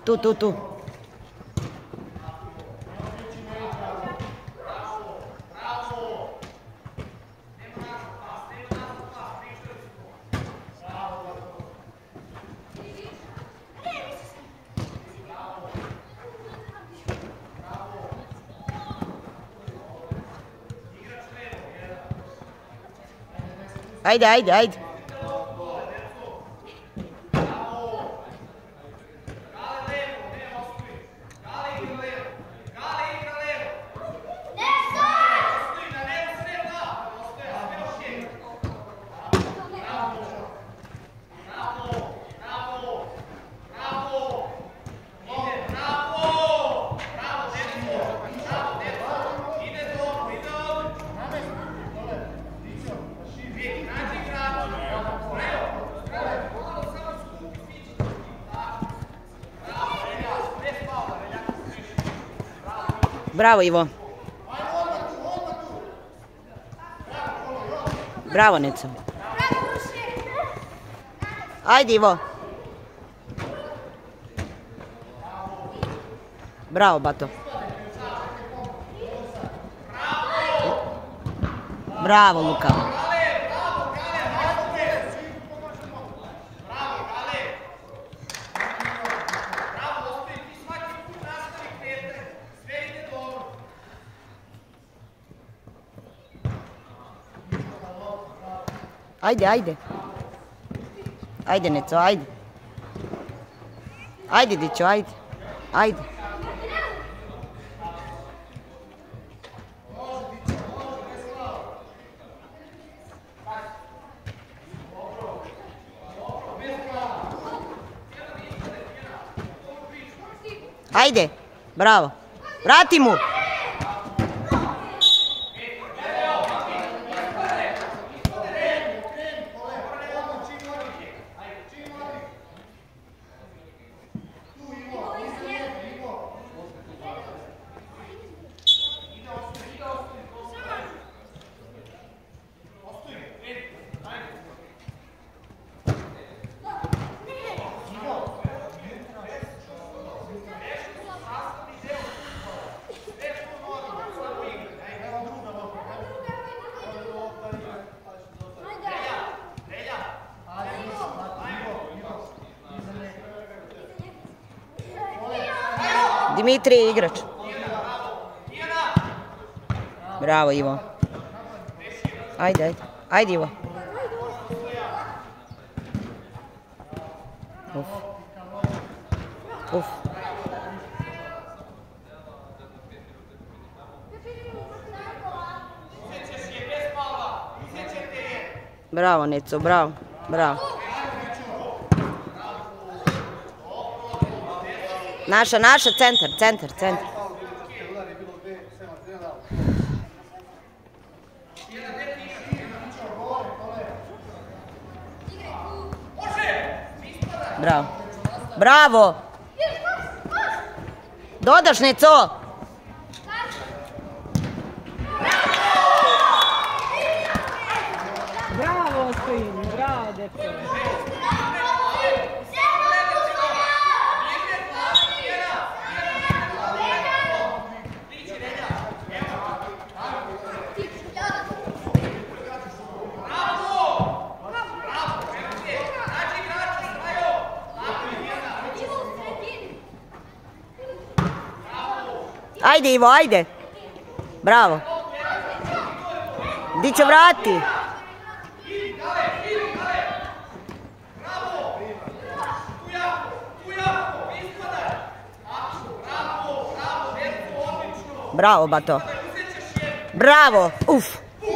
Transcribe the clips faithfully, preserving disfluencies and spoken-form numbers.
Tu, tu, tu. Ajde, ajde, ajde. Bravo, Ivo. Bravo, Neco. Ajde, Ivo. Bravo, Bato. Bravo, Luka. Ajde, ajde. Ajde, Neco, ajde. Ajde, Dićo, ajde. Ajde. Ajde, bravo. Vrati mu. Dimitrije je igrač. Bravo, Ivo. Ajde, ajde. Ajde, Ivo. Uf. Uf. Bravo, Neco, bravo. Bravo. Naša, naša, centar, centar, centar. Bravo. Bravo. Dodaš, Neco. Bravo, Ostoji, bravo, djeco. Ajde, Ivo, ajde. Bravo. Di će vrati? Bravo, Bato. Bravo. Uf.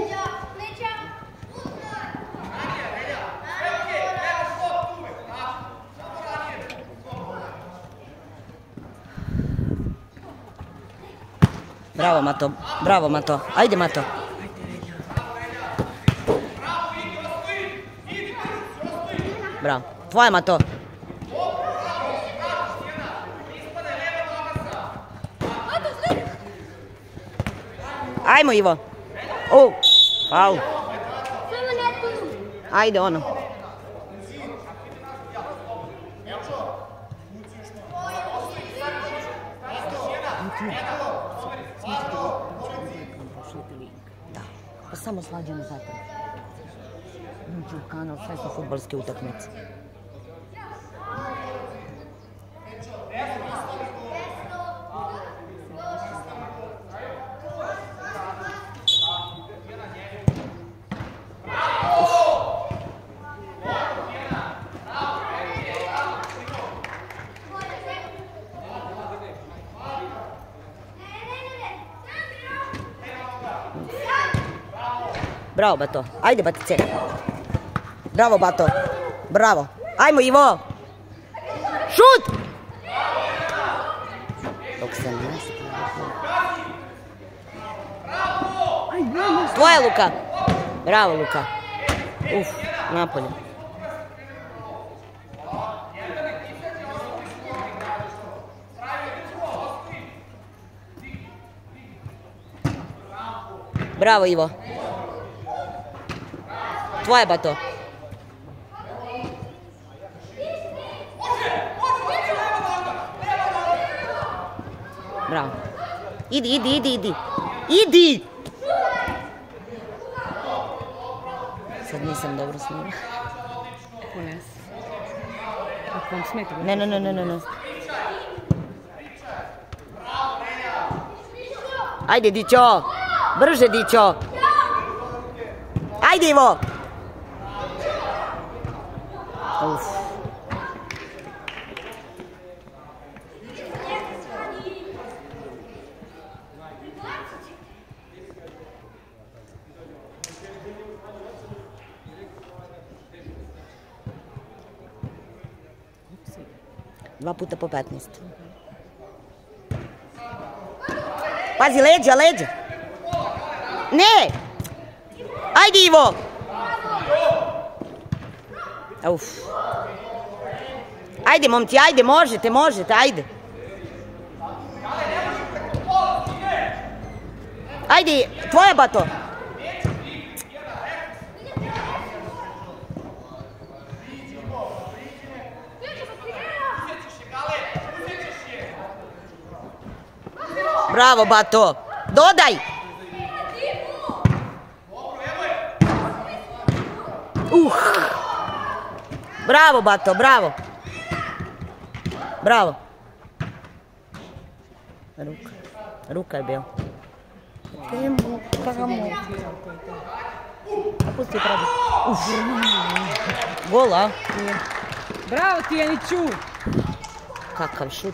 Bravo, Mato. Bravo, Mato. Ajde, Mato. Bravo. Tvoje, Mato. Ajmo, Ivo. O, faul. Ajde, ono. Da, pa samo slađeno zapravo. Uđi u kanal, sve su fudbalske utakmice. Bravo, Bato. Ajde, Batice. Bravo, Bato. Bravo. Ajmo, Ivo. Šut! Dok se ne Tvoja, Luka. Bravo, Luka. Uf, napolje. Bravo, Ivo. Tvoje, Bato. Bravo. Idi, idi, idi, idi. Idi! Sad nisam dobro snimila. Pones. Ako vam smeta? Ne, ne, ne, ne, ne. Ajde, Dićo. Brže, Dićo. Ajde, Ivo. Uf. Dva puta po petnaest. Pazi, leđa, leđa. Ne! Ajde, Ivo! Uf. Ajde, momci, ajde, možete, možete, ajde. Ajde, tvoja, Bato. Bravo, Bato. Dodaj. Uh. Bravo, Bato, bravo. Bravo. Ruka. Ruka je bio. Temu, kamo. A pusti pravi. Uf. Gol, a? Bravo, Tijaniću. Kakav šut.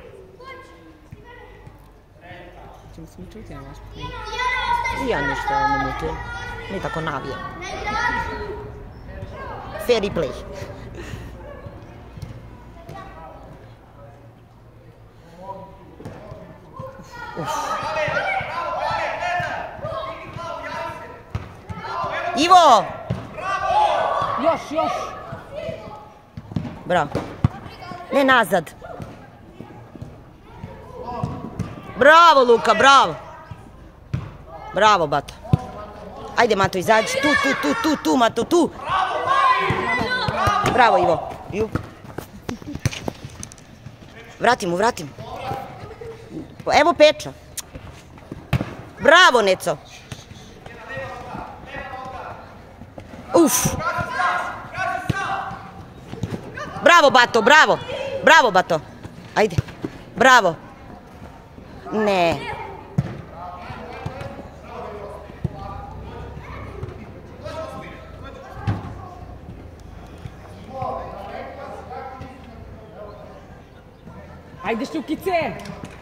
Ćemo se mi čuti na vaš put. I ja ništa ne mutujem. Mi tako navijam. Fair play. Uf. Ivo! Još, još. Bravo. Ne nazad. Bravo, Luka, bravo. Bravo, Bato. Ajde, Mato, izađi. Tu, tu, tu, tu, tu, Mato, tu. Bravo, Ivo. Ju. Vrati mu, vrati mu. Evo Peča. Bravo, Neco. Uf. Bravo, Bato, bravo. Bravo, Bato. Ajde. Bravo. Ne. Ajde, Štukice.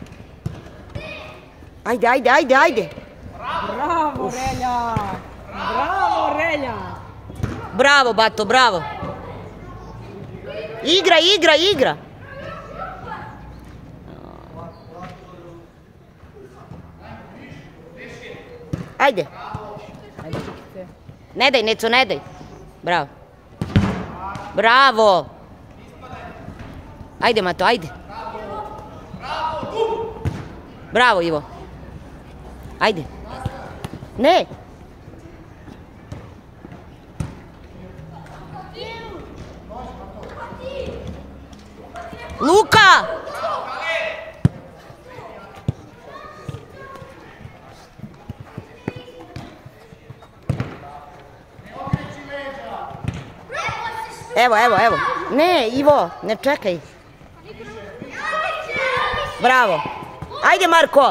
Ajde, ajde, ajde, ajde. Bravo, Relja. Bravo, Relja. Bravo, Bato, bravo. Igra, igra, igra. Ajde. Ajde, Štukice. Ne daj, Neco, ne daj. Bravo. Bravo. Ajde, Mato, ajde. Bravo, Ivo. Ajde. Ne. Luka! Evo, evo, evo. Ne, Ivo, ne čekaj. Bravo. Ajde, Marko.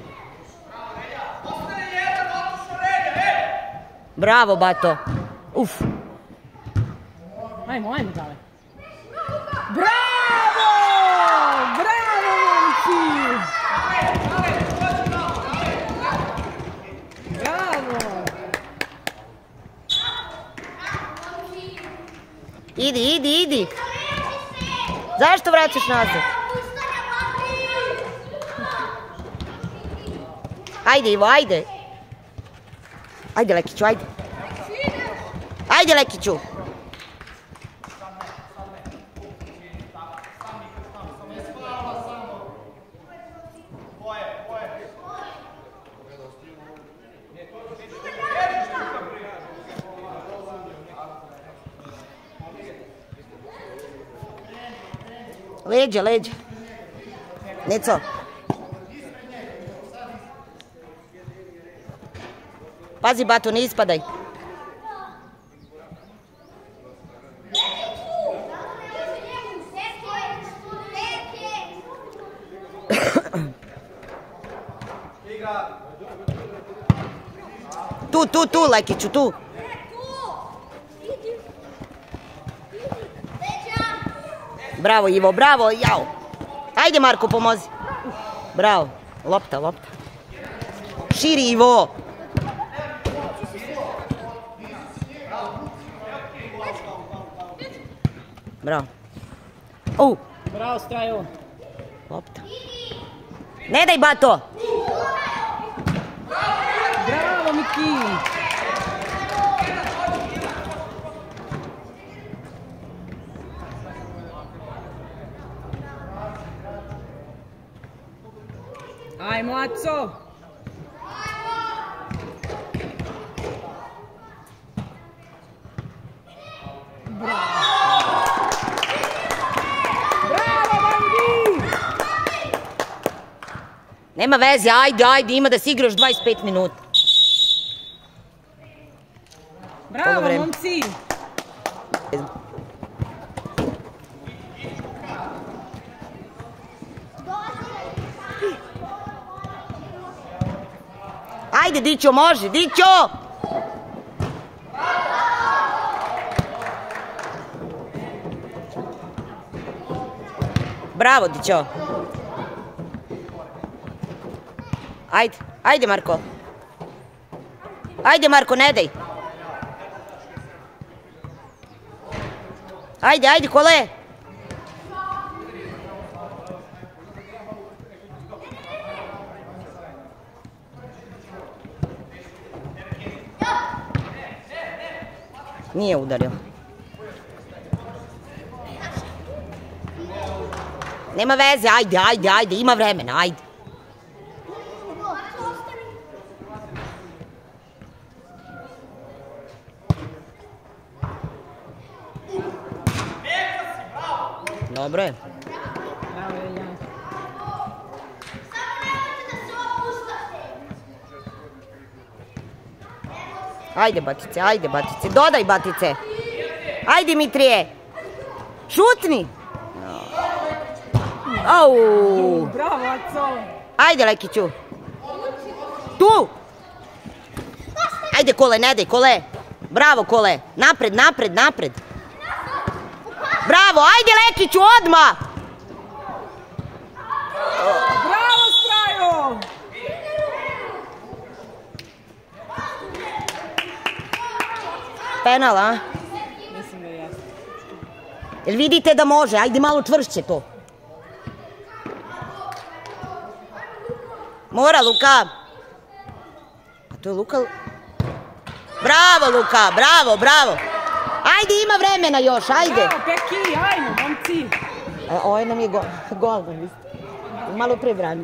Bravo, Bato. Uf. Ajmo, ajmo, dale. Bravo! Bravo, momci! Bravo! Idi, idi, idi. Zašto vraćaš nazad? Ajde, Ivo, ajde. Ajde, Lekiću, ajde. Ajde, Lekiću. Leđa, leđa. Neco. Pazi, Bato, ne ispadaj. Tu, tu, tu, Lekiću, tu. Bravo, Ivo, bravo, jao. Ajde, Marko, pomozi. Bravo. Lopta, lopta. Širi, Ivo. Bravo. U. Bravo, Strajo. Lopta. Ne daj, Bato. Bravo, Miki. Ajmo, Aco. Bravo. Bravo, Bandi. Nema veze, ajde, ajde, ima da si igraš dvadeset pet minuta. Bravo, momci. Ajde, Dićo, može, Dićo! Bravo, Dićo. Ajde, ajde, Marko. Ajde, Marko, ne daj. Ajde, ajde, kole. Nije udario. Nema veze, ajde, ajde, ajde, ima vremena, ajde. Dobro je. Bravo, Relja. Ajde, Batice, ajde, Batice. Dodaj, Batice. Ajde, Mitrije. Šutni. Au. Bravo, Aco. Ajde, Lekiću. Tu. Ajde, Kole, ne daj, Kole. Bravo, Kole. Napred, napred, napred. Bravo, ajde, Lekiću, odmah. Bravo, Strajo. Penal, a? Mislim da jeste. Jel vidite da može? Ajde malo čvršće to. Mora, Luka. A to je Luka. Bravo, Luka, bravo, bravo. Ajde, ima vremena još, ajde. Bravo, Peki, ajmo, momci. A, ovo nam je gol, gol, malo pre brani.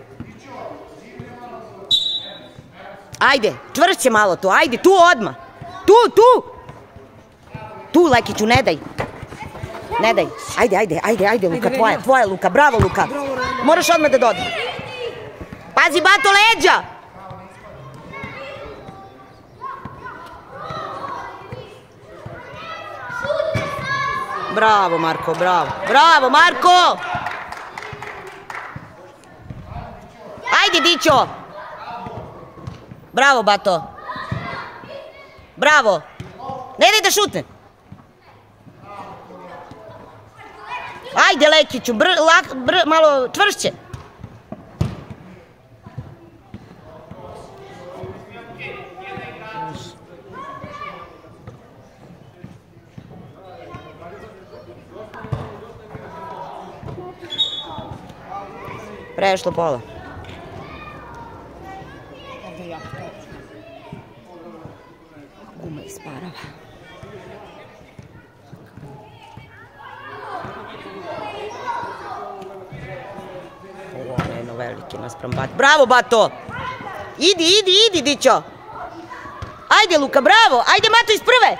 Ajde, čvršće malo to, ajde, tu odmah. Tu, tu. Tu, Lekiću, ne daj. Ne daj. Ajde, ajde, ajde, ajde, Luka, tvoja, tvoja, Luka, bravo, Luka. Moraš odmah da dodaj. Pazi, Bato, leđa. Bravo, Marko, bravo. Bravo, Marko! Ajde, Dićo! Bravo, Bato! Bravo! Ne daj da šutne! Ajde, Lekiću, br, lak, br, malo čvršće! Prešlo pola. Ovdje jako to. Guma isparava. Ovo je jedno veliki naspram Bato. Bravo, Bato! Idi, idi, idi, Dićo! Ajde, Luka, bravo! Ajde, Mato, iz prve!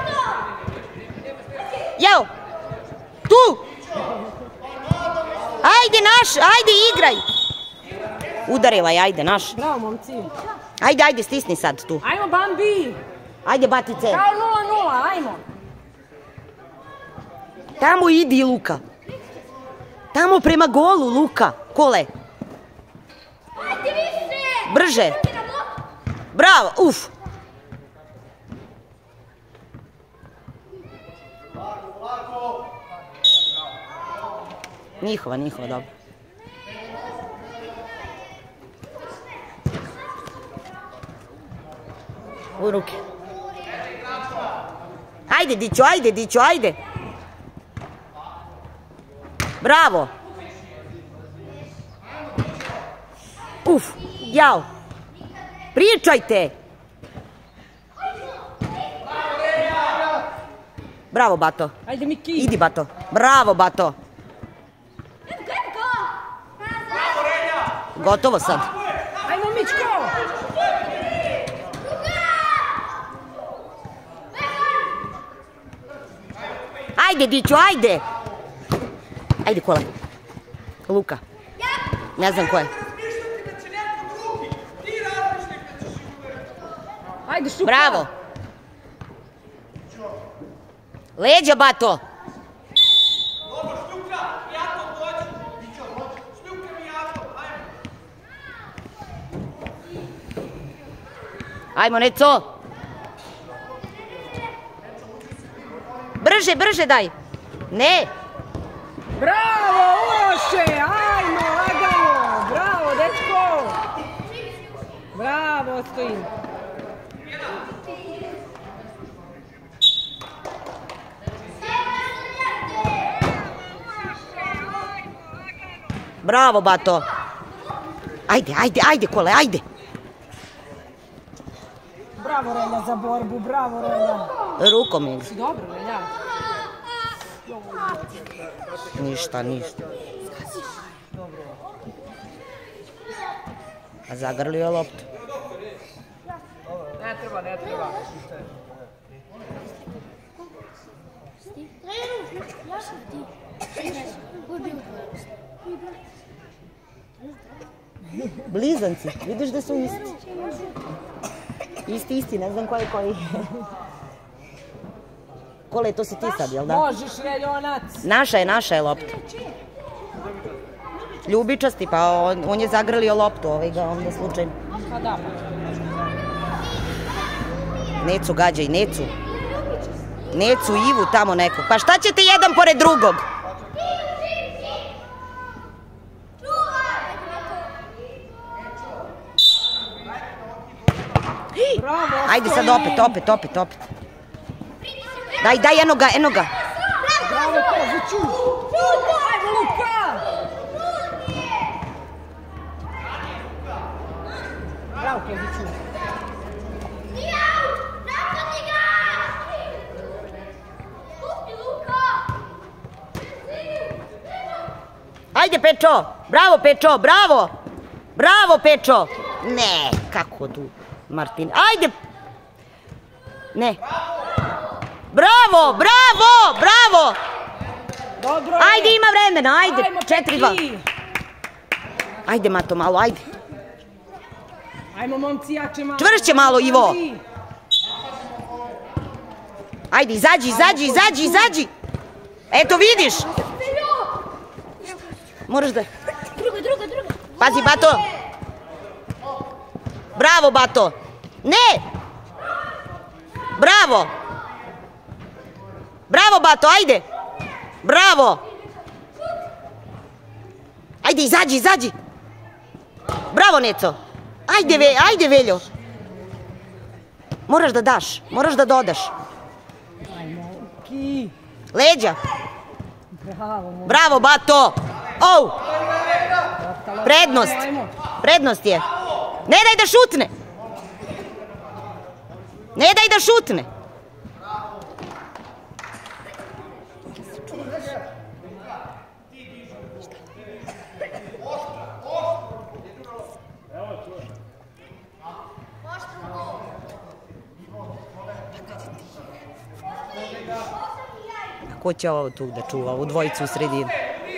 Jao! Tu! Ajde, naš! Ajde, igraj! Udarila je, ajde, naš. Bravo, momci. Ajde, ajde, stisni sad tu. Ajmo, Bambi! Ajde, Batice. Kao nula nula, ajmo. Tamo idi, Luka. Tamo prema golu, Luka. Kole. Brže. Bravo, uf. Njihova, njihova, dobro. U ruke. Ajde, Dićo, ajde, Dićo, ajde. Bravo. Uf, jao. Pričajte. Bravo, Bato. Ajde, Miki. Idi, Bato. Bravo, Bato. Gotovo sad. Ajmo, Mičko. Ajde, Diću, ajde. Ajde, Kole. Luka. Ne znam ko je. Ajde, šupa. Bravo. Leđa, Bato. Ajmo, Neco. Brže, brže daj. Ne. Bravo, Uroše. Ajmo, lagano. Bravo, dečko. Bravo, stojim. Bravo, Bato. Ajde, ajde, ajde, Kole, ajde. Bravo, Relja, za borbu. Bravo, Relja. Rukom igra. Si dobro, Relja. Ništa, ništa. A zagrlio loptu. Ne treba, ne treba. Blizanci, vidiš da su isti. Isti, isti, ne znam koji koji. Kole, to si ti sad, jel da? Možeš, Reljonac. Naša je, naša je lopta. Ljubičasti, pa on, on je zagrlio loptu, ovaj ga onda slučajno. Pa da, Necu gađaj, Necu. Necu, Ivu, tamo nekog. Pa šta ćete jedan pored drugog? bravo. Ajde sad opet, opet, opet, opet. Daj, daj, eno ga, eno ga. Bravo, Koziću. Ajde, Luka. Bravo, Koziću. Ajde, Pečo. Bravo, Pečo, bravo. Bravo, Pečo. Ne, kako tu, Martin. Ajde. Ne. Bravo, bravo, bravo. Dobro. Ajde, ima vremena, ajde. Ajmo, četiri dva. Peki. Ajde, Mato, malo, ajde. Ajmo, momci, jače malo. Čvršće malo, Ivo. Ajde. Ajde, izađi, izađi, izađi, izađi. Eto, vidiš? Moraš da... Druga, druga, druga. Pazi, Bato. Bravo, Bato. Ne! Bravo! Bravo, Bato, ajde! Bravo! Ajde, izađi, izađi! Bravo, Neco! Ajde, ve, ajde, Veljo! Moraš da daš, moraš da dodaš. Ajmo, Ki. Leđa! Bravo, moj. Bravo, Bato! Ou! Prednost! Prednost je! Ne daj da šutne! Ne daj da šutne! Ko će ovo tu da čuva, ovu dvojicu u sredini?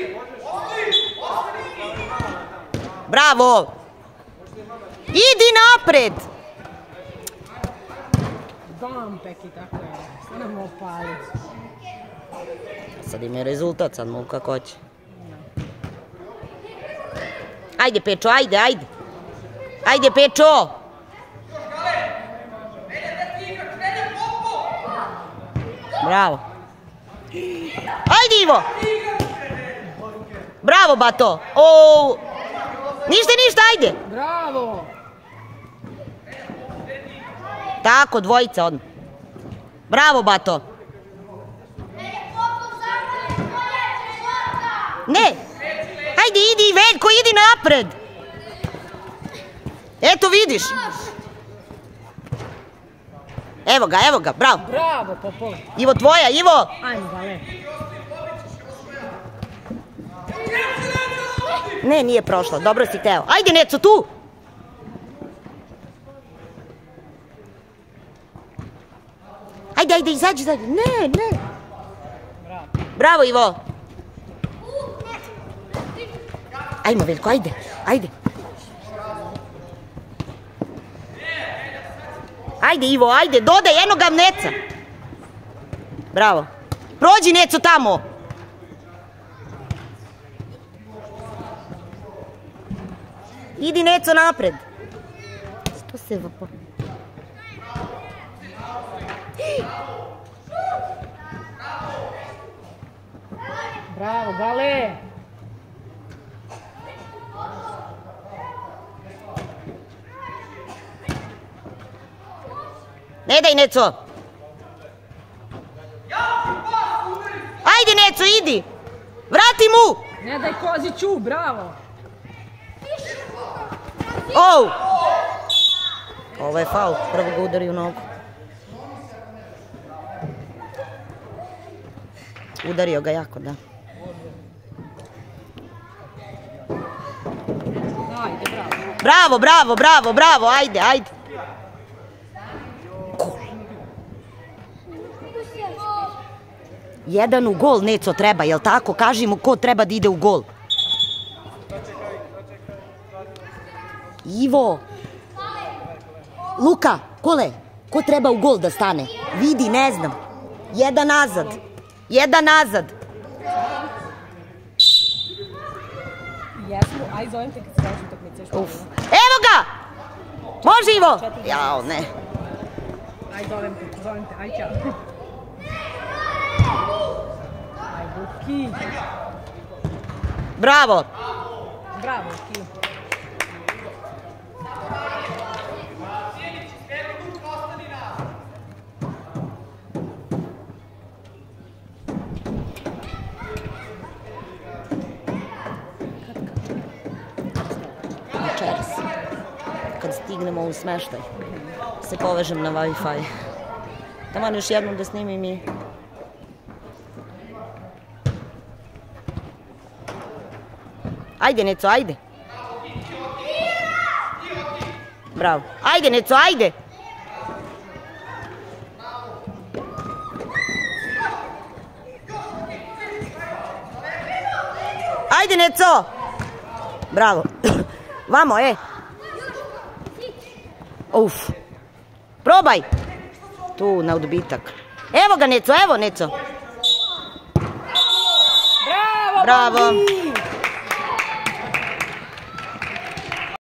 Bravo! Idi napred! Bam, Peki, tako je. Sve nam opali. Sad ima rezultat, sad mogu kako hoće. Ajde, Pečo, ajde, ajde! Ajde, Pečo! Bravo! Ajde, Ivo! Bravo, Bato! O, ništa, ništa, ajde! Bravo! Tako, dvojica odmah. Bravo, Bato! Ne! Ajde, idi, Veljko, idi napred! Eto, vidiš! Evo ga, evo ga, bravo! Bravo, Popov. Ivo, tvoja, Ivo! Ajmo, Gale. Ne, nije prošlo, dobro si teo. Ajde, Neco, tu! Ajde, ajde, izađi, izađi. Ne, ne. Bravo, Ivo. Ajmo, Veljko, ajde, ajde. Ajde, Ivo, ajde, dodaj jednog Neca. Bravo. Prođi, Neco, tamo. Idi, Neco, napred. Što se vapo... Bravo, Gale. Ne daj, Neco. Ajde, Neco, idi. Vrati mu. Ne daj Koziću, bravo. Ou. Ovo je faul. Prvo ga udari u nogu. Udario ga jako, da. Ajde, bravo. Bravo, bravo, bravo, bravo. Ajde, ajde. Jedan u gol, Neco, treba, jel tako? Kaži mu ko treba da ide u gol. Ivo. Luka, Kole, ko treba u gol da stane? Vidi, ne znam. Jedan nazad. Jedan nazad. Jesmo, aj zovem te kad se daš utakmice. Uf. Evo ga! Može, Ivo! Jao, ne. Aj zovem te, zovem te, aj ćao. Aj, Buki. Bravo! Bravo, Buki. Večeras. Kad stignemo u smeštaj, se povežem na Wi-Fi. Taman još jednom da snimim i... Ajde, Neco, ajde. Bravo. Ajde, Neco, ajde. Ajde, Neco. Bravo. Vamo, e. Uf. Probaj. Tu, na odbitak. Evo ga, Neco, evo, Neco. Bravo.